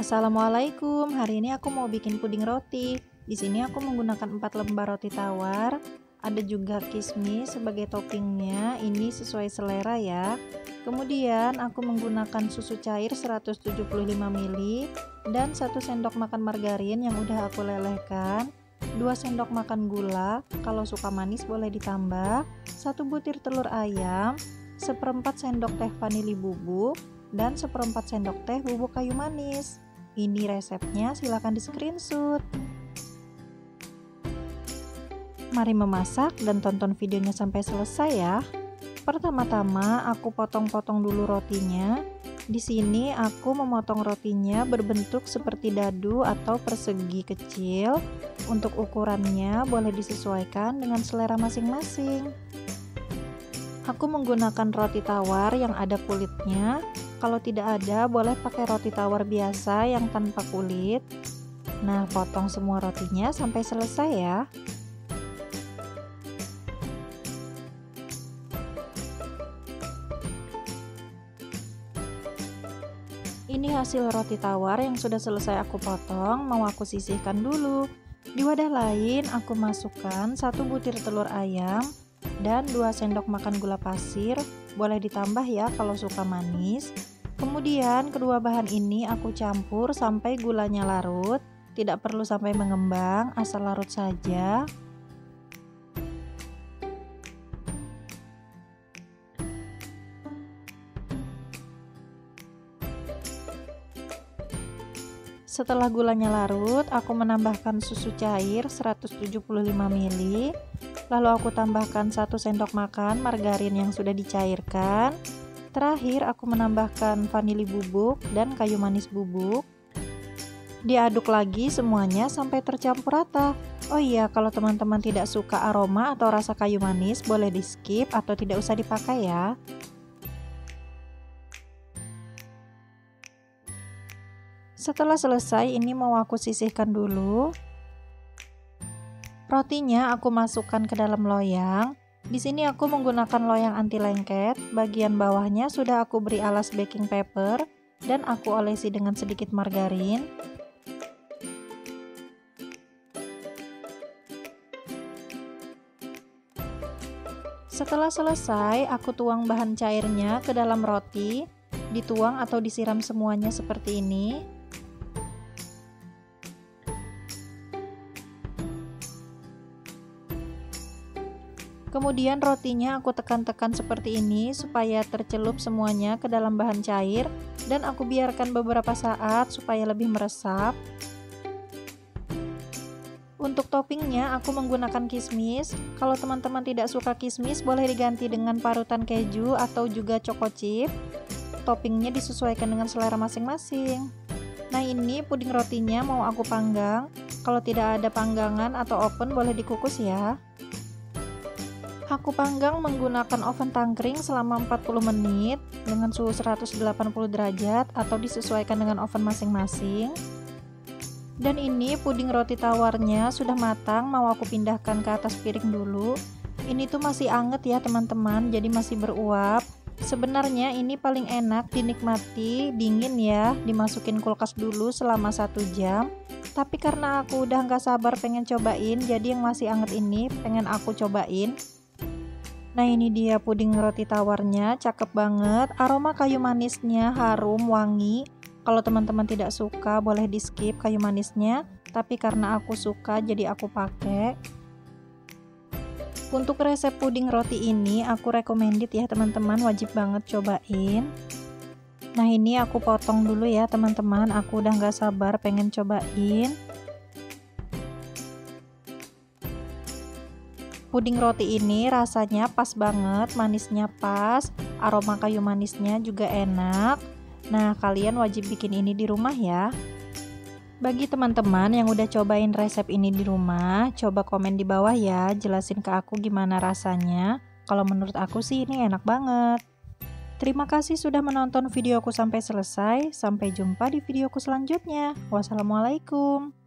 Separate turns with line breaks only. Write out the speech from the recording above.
Assalamualaikum. Hari ini aku mau bikin puding roti. Di sini aku menggunakan 4 lembar roti tawar. Ada juga kismis sebagai toppingnya. Ini sesuai selera ya. Kemudian aku menggunakan susu cair 175 ml dan 1 sendok makan margarin yang udah aku lelehkan. 2 sendok makan gula, kalau suka manis boleh ditambah. 1 butir telur ayam, 1/4 sendok teh vanili bubuk, dan 1/4 sendok teh bubuk kayu manis. Ini resepnya, silahkan di screenshot. Mari memasak dan tonton videonya sampai selesai ya. Pertama-tama aku potong-potong dulu rotinya. Di sini aku memotong rotinya berbentuk seperti dadu atau persegi kecil. Untuk ukurannya boleh disesuaikan dengan selera masing-masing. Aku menggunakan roti tawar yang ada kulitnya. Kalau tidak ada, boleh pakai roti tawar biasa yang tanpa kulit. Nah, potong semua rotinya sampai selesai ya. Ini hasil roti tawar yang sudah selesai aku potong, mau aku sisihkan dulu. Di wadah lain, aku masukkan 1 butir telur ayam dan 2 sendok makan gula pasir, boleh ditambah ya kalau suka manis. Kemudian kedua bahan ini aku campur sampai gulanya larut, tidak perlu sampai mengembang, asal larut saja. Setelah gulanya larut, aku menambahkan susu cair 175 ml. Lalu aku tambahkan 1 sendok makan margarin yang sudah dicairkan. Terakhir aku menambahkan vanili bubuk dan kayu manis bubuk. Diaduk lagi semuanya sampai tercampur rata. Oh iya, kalau teman-teman tidak suka aroma atau rasa kayu manis, boleh di skip atau tidak usah dipakai ya. Setelah selesai, ini mau aku sisihkan dulu. Rotinya aku masukkan ke dalam loyang. Di sini aku menggunakan loyang anti lengket. Bagian bawahnya sudah aku beri alas baking paper dan aku olesi dengan sedikit margarin. Setelah selesai, aku tuang bahan cairnya ke dalam roti. Dituang atau disiram semuanya seperti ini. Kemudian rotinya aku tekan-tekan seperti ini supaya tercelup semuanya ke dalam bahan cair dan aku biarkan beberapa saat supaya lebih meresap. Untuk toppingnya aku menggunakan kismis. Kalau teman-teman tidak suka kismis boleh diganti dengan parutan keju atau juga choco chip. Toppingnya disesuaikan dengan selera masing-masing. Nah, ini puding rotinya mau aku panggang. Kalau tidak ada panggangan atau oven boleh dikukus ya. Aku panggang menggunakan oven tangkring selama 40 menit dengan suhu 180 derajat atau disesuaikan dengan oven masing-masing. Dan ini puding roti tawarnya sudah matang, mau aku pindahkan ke atas piring dulu. Ini tuh masih anget ya teman-teman, jadi masih beruap. Sebenarnya ini paling enak dinikmati dingin ya, dimasukin kulkas dulu selama 1 jam. Tapi karena aku udah nggak sabar pengen cobain, jadi yang masih anget ini pengen aku cobain. Nah, ini dia puding roti tawarnya, cakep banget. Aroma kayu manisnya harum, wangi. Kalau teman-teman tidak suka boleh di skip kayu manisnya, tapi karena aku suka jadi aku pakai. Untuk resep puding roti ini aku recommended ya teman-teman, wajib banget cobain. Nah, ini aku potong dulu ya teman-teman, aku udah nggak sabar pengen cobain. Puding roti ini rasanya pas banget, manisnya pas, aroma kayu manisnya juga enak. Nah, kalian wajib bikin ini di rumah ya. Bagi teman-teman yang udah cobain resep ini di rumah, coba komen di bawah ya, jelasin ke aku gimana rasanya. Kalau menurut aku sih ini enak banget. Terima kasih sudah menonton videoku sampai selesai. Sampai jumpa di videoku selanjutnya. Wassalamualaikum.